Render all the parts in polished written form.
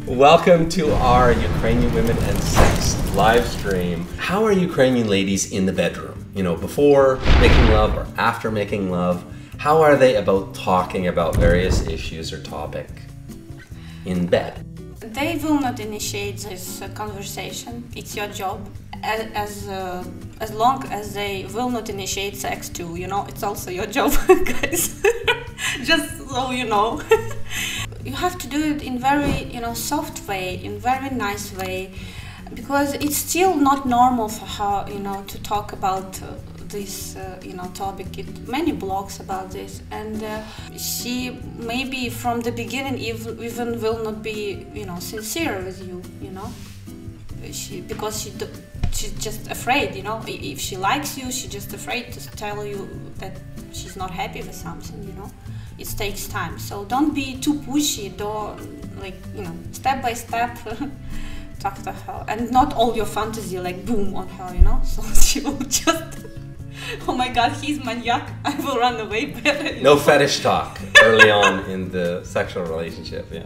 Welcome to our Ukrainian Women and Sex live stream. How are Ukrainian ladies in the bedroom? You know, before making love or after making love? How are they about talking about various issues or topic in bed? They will not initiate this conversation. It's your job. As long as they will not initiate sex too, you know, it's also your job, guys. Just so you know. You have to do it in very, you know, soft way, in very nice way, because it's still not normal for her, you know, to talk about this, you know, topic. Many blogs about this, and she maybe from the beginning even will not be, you know, sincere with you, you know, because she's just afraid, you know. If she likes you, she's just afraid to tell you that she's not happy with something, you know. It takes time, so don't be too pushy. Don't, like, you know, step by step talk to her, and not all your fantasy like boom on her, you know. So she will just, oh my god, he's maniac, I will run away better. No fetish talk early on in the sexual relationship, yeah.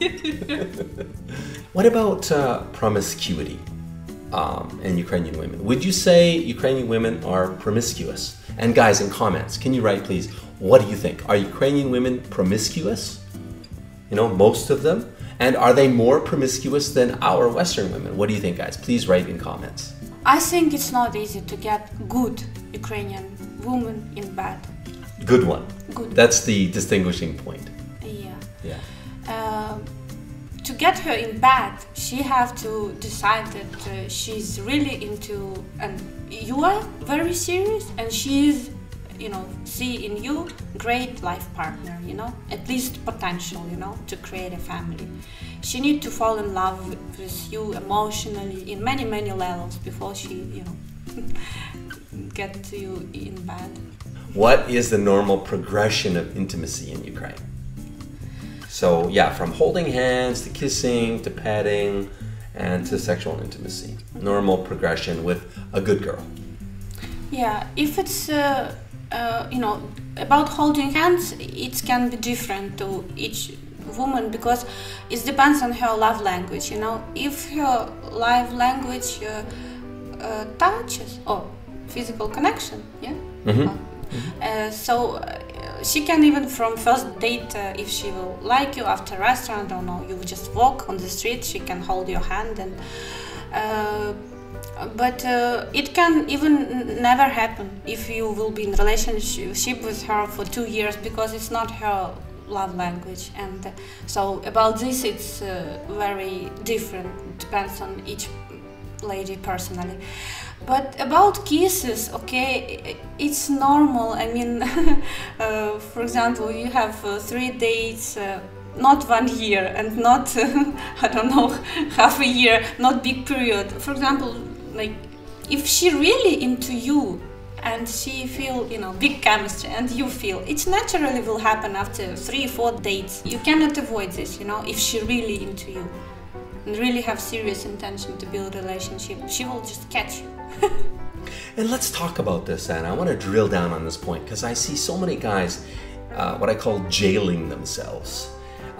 What about promiscuity in Ukrainian women? Would you say Ukrainian women are promiscuous? And guys, in comments, can you write, please, what do you think? Are Ukrainian women promiscuous? You know, most of them? And are they more promiscuous than our Western women? What do you think, guys? Please write in comments. I think it's not easy to get good Ukrainian woman in bed. Good one. Good. That's the distinguishing point. Yeah. Yeah. To get her in bed, she have to decide that she's really into, and you are very serious, and she is, you know, see in you great life partner, you know, at least potential, you know, to create a family. She need to fall in love with you emotionally in many levels before she, you know, get to you in bed. What is the normal progression of intimacy in Ukraine? So yeah, from holding hands to kissing to petting and to sexual intimacy. Normal progression with a good girl. Yeah, if it's you know, about holding hands, it can be different to each woman, because it depends on her love language, you know. If her love language touches or physical connection, yeah. Mm-hmm. So she can even from first date, if she will like you after restaurant, or no, you just walk on the street, she can hold your hand, and but it can even never happen if you will be in relationship with her for 2 years, because it's not her love language. And so about this, it's very different. It depends on each lady personally. But about kisses, okay, it's normal. I mean, for example, you have 3 dates, not 1 year, and not I don't know, half a year, not big period. For example, like if she really into you and she feel, you know, big chemistry, and you feel, it naturally will happen after 3-4 dates. You cannot avoid this, you know. If she really into you and really have serious intention to build a relationship, she will just catch you. And let's talk about this, Anna. I want to drill down on this point, because I see so many guys, what I call jailing themselves.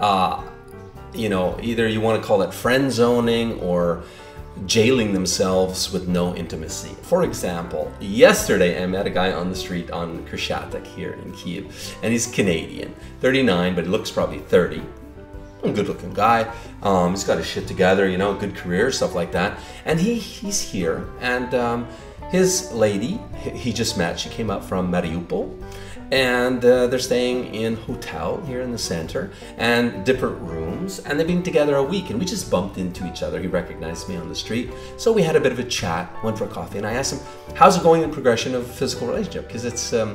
You know, either you want to call it friend zoning or jailing themselves with no intimacy. For example, yesterday I met a guy on the street on Krishatek here in Kyiv, and he's Canadian, 39, but he looks probably 30. A good-looking guy. He's got his shit together, you know, good career, stuff like that. And he's here, and his lady, he just met, she came up from Mariupol, and they're staying in hotel here in the center, and different rooms, and they've been together a week, and we just bumped into each other. He recognized me on the street, so we had a bit of a chat, went for a coffee, and I asked him, how's it going in progression of physical relationship? Because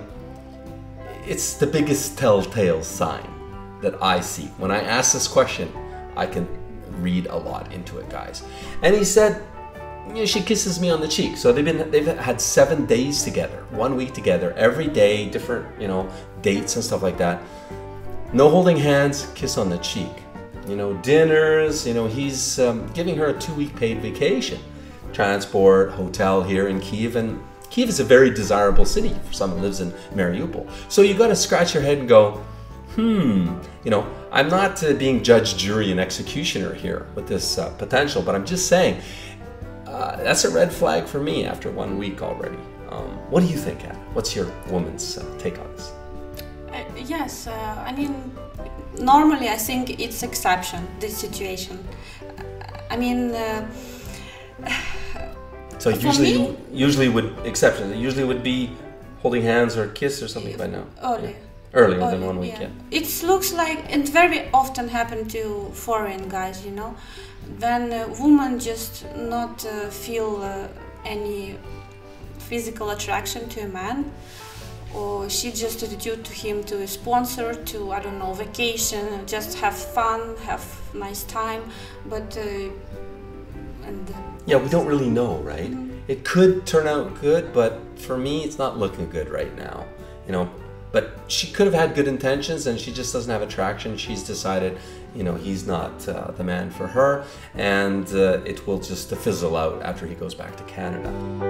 it's the biggest telltale sign that I see. When I ask this question, I can read a lot into it, guys. And he said, you know, she kisses me on the cheek. So they've had 7 days together, 1 week together, every day, different, you know, dates and stuff like that. No holding hands, kiss on the cheek. You know, dinners, you know, he's giving her a 2-week paid vacation. Transport, hotel here in Kyiv, and Kyiv is a very desirable city for someone who lives in Mariupol. So you got to scratch your head and go, You know, I'm not being judge, jury, and executioner here with this potential, but I'm just saying that's a red flag for me after 1 week already. What do you think, Anna? What's your woman's take on this? Yes, I mean, normally I think it's exception, this situation. I mean, so usually would be holding hands or kiss or something by now. Earlier than 1 week, yeah. It looks like, and very often happen to foreign guys, you know, when a woman just not feel any physical attraction to a man, or she just attitude to him to a sponsor, to, I don't know, vacation, just have fun, have nice time, but yeah, we don't really know, right? It could turn out good, but for me, it's not looking good right now, you know. But she could have had good intentions, and she just doesn't have attraction. She's decided, you know, he's not the man for her, and it will just fizzle out after he goes back to Canada.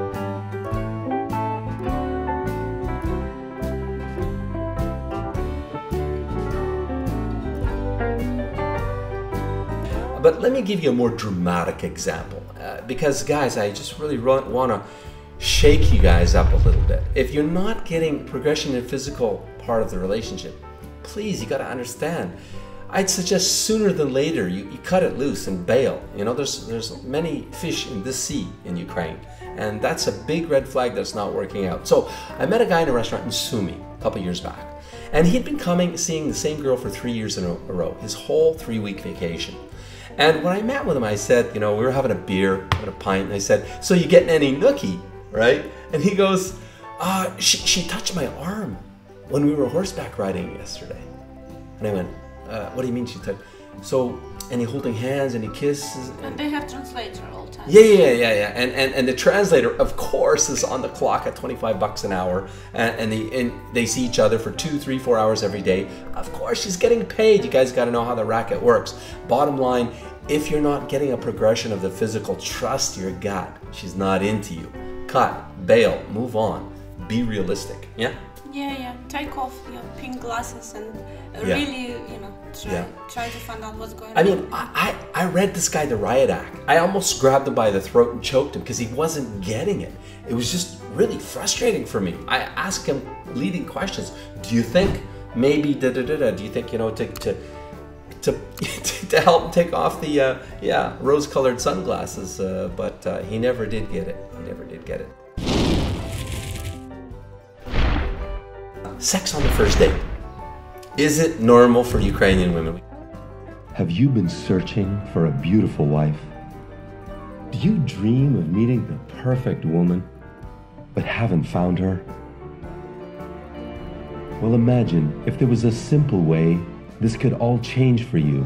But let me give you a more dramatic example, because guys, I just really want to shake you guys up a little bit. If you're not getting progression in the physical part of the relationship, please, you got to understand. I'd suggest sooner than later you cut it loose and bail. You know, there's many fish in this sea in Ukraine, and that's a big red flag that's not working out. So I met a guy in a restaurant in Sumy a couple years back, and he'd been seeing the same girl for 3 years in a row, his whole 3-week vacation. And when I met with him, I said, you know, we were having a beer, having a pint, and I said, so you getting any nookie, right? And he goes, she touched my arm when we were horseback riding yesterday. And I went, what do you mean she touched? So, and he holding hands and he kisses. And they have translator all the time. Yeah. And the translator, of course, is on the clock at $25 an hour. And they see each other for 2, 3, 4 hours every day. Of course, she's getting paid. You guys got to know how the racket works. Bottom line, if you're not getting a progression of the physical, trust your gut. She's not into you. Cut, bail, move on. Be realistic. Yeah? Yeah. Take off your pink glasses and really, you know, try to find out what's going on. I mean, I read this guy the riot act. I almost grabbed him by the throat and choked him because he wasn't getting it. It was just really frustrating for me. I asked him leading questions. Do you think maybe do you think, you know, to help him take off the rose-colored sunglasses? But he never did get it. He never did get it. Sex on the first date. Is it normal for Ukrainian women? Have you been searching for a beautiful wife? Do you dream of meeting the perfect woman, but haven't found her? Well, imagine if there was a simple way this could all change for you.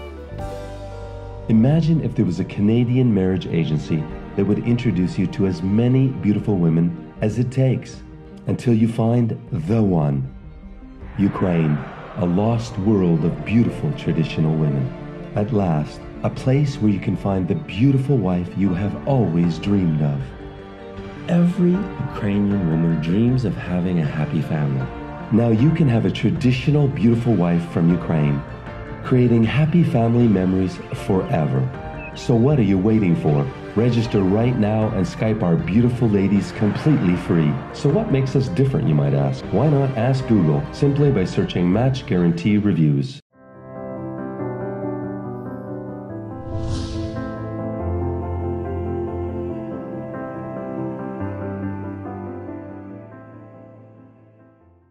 Imagine if there was a Canadian marriage agency that would introduce you to as many beautiful women as it takes until you find the one. Ukraine, a lost world of beautiful traditional women. At last, a place where you can find the beautiful wife you have always dreamed of. Every Ukrainian woman dreams of having a happy family. Now you can have a traditional beautiful wife from Ukraine, creating happy family memories forever. So what are you waiting for? Register right now and Skype our beautiful ladies completely free. So what makes us different, you might ask? Why not ask Google simply by searching Match Guarantee Reviews?